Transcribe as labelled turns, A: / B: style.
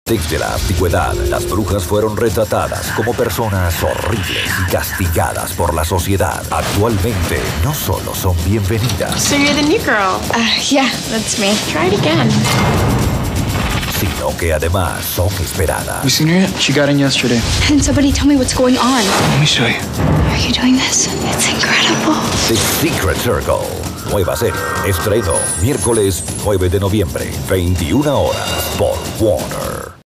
A: Desde la antigüedad, las brujas fueron retratadas como personas horribles y castigadas por la sociedad. Actualmente, no solo son bienvenidas,
B: So you're the new girl? Yeah, that's me. Try it again.
A: sino que además son esperadas.
C: You seen her yet? She got in yesterday.
D: Can somebody tell me what's going on?
C: Let me show you.
D: Are you doing this? It's incredible.
A: The Secret Circle. Nueva serie. Estreno miércoles 9 de noviembre, 21 horas, por Warner.